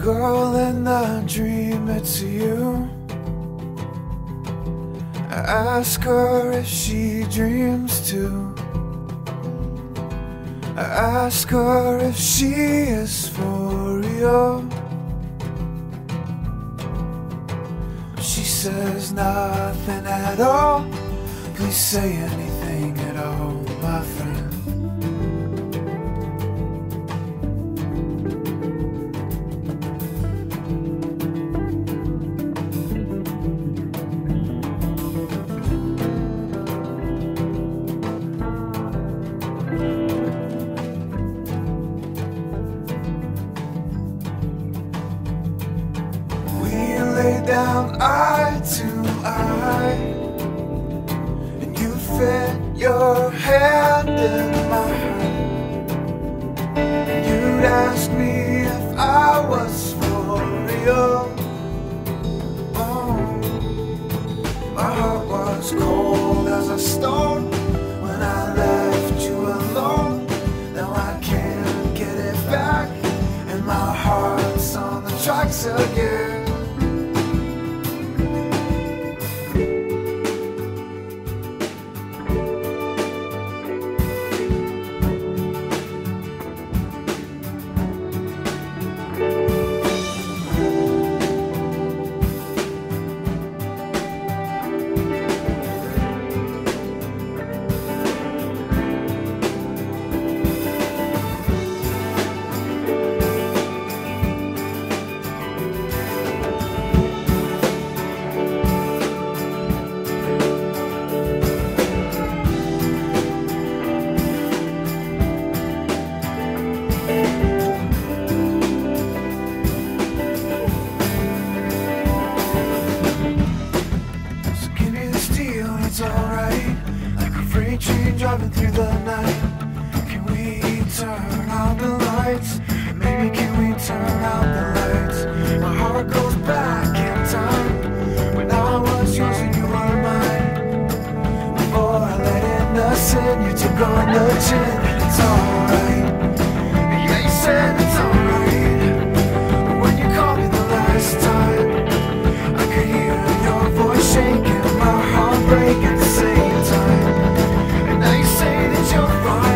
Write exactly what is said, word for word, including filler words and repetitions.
Girl, and I dream it's you. I ask her if she dreams too. I ask her if she is for real. She says nothing at all. Please say anything at all, my friend. Lay down eye to eye, and you fit your hand in mine. You'd ask me if I was for real. Oh, my heart was cold as a stone when I left you alone. Now I can't get it back, and my heart's on the tracks again. It's alright, like a freight train driving through the night. Can we turn out the lights? Maybe can we turn out the lights? My heart goes back in time when I was yours and you were mine. Before I let innocent, you took on the chin. It's alright, yeah, you said it's alright. But when you called me the last time, I could hear your voice shaking, my heart break at the same time. And now you say that you're fine.